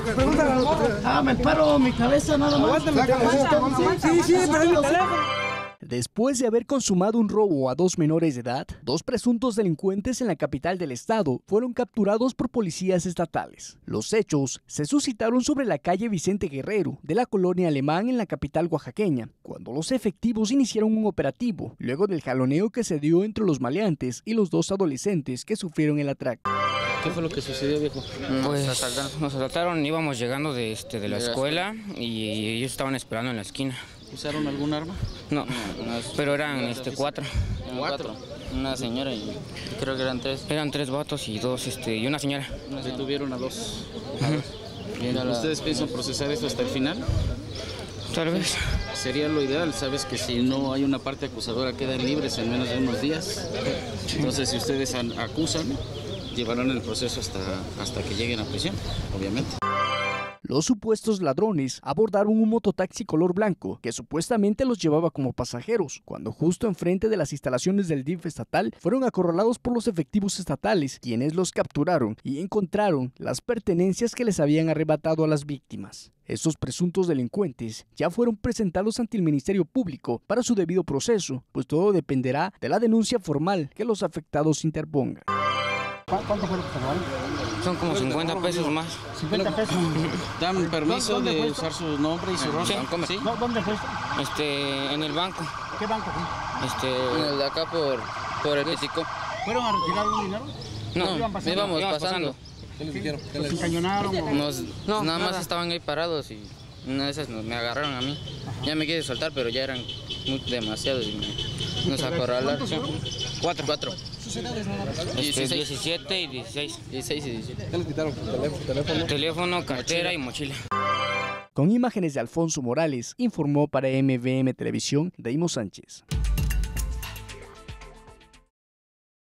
Me paro mi cabeza nada más. Sí, pero el teléfono. Después de haber consumado un robo a 2 menores de edad, 2 presuntos delincuentes en la capital del estado fueron capturados por policías estatales. Los hechos se suscitaron sobre la calle Vicente Guerrero de la colonia Alemán en la capital oaxaqueña, cuando los efectivos iniciaron un operativo, luego del jaloneo que se dio entre los maleantes y los 2 adolescentes que sufrieron el atraco. ¿Qué fue lo que sucedió, viejo? Pues nos asaltaron, íbamos llegando de la escuela y ellos estaban esperando en la esquina. ¿Usaron algún arma? No, pero eran 4. ¿4? Una señora y creo que eran 3. Eran 3 vatos y 2 y una señora. Detuvieron a 2. Bien, ¿ustedes piensan procesar esto hasta el final? Tal vez. Sería lo ideal, sabes que si no hay una parte acusadora quedan libres en menos de unos días. Entonces si ustedes acusan, llevarán el proceso hasta que lleguen a prisión, obviamente. Los supuestos ladrones abordaron un mototaxi color blanco que supuestamente los llevaba como pasajeros, cuando justo enfrente de las instalaciones del DIF estatal fueron acorralados por los efectivos estatales, quienes los capturaron y encontraron las pertenencias que les habían arrebatado a las víctimas. Estos presuntos delincuentes ya fueron presentados ante el Ministerio Público para su debido proceso, pues todo dependerá de la denuncia formal que los afectados interpongan. ¿Cuánto fue lo que se robaron? Son como 50 pesos más. 50 pesos. ¿Dan permiso de usar su nombre y su rostro? Sí. ¿Dónde fue esto? En el banco. ¿Qué banco fue? El de acá por el Pitico. ¿Fueron a retirar algún dinero? No, íbamos pasando. ¿Qué les dijeron? ¿Los encañonaron? No, nada más estaban ahí parados y una de esas me agarraron a mí. Ya me quise soltar, pero ya eran demasiados y nos acorralaron. 4. 17 y 16. 16 y 17. ¿Qué les quitaron? Teléfono, cartera y mochila. Con imágenes de Alfonso Morales, informó para MVM Televisión, Daimo Sánchez.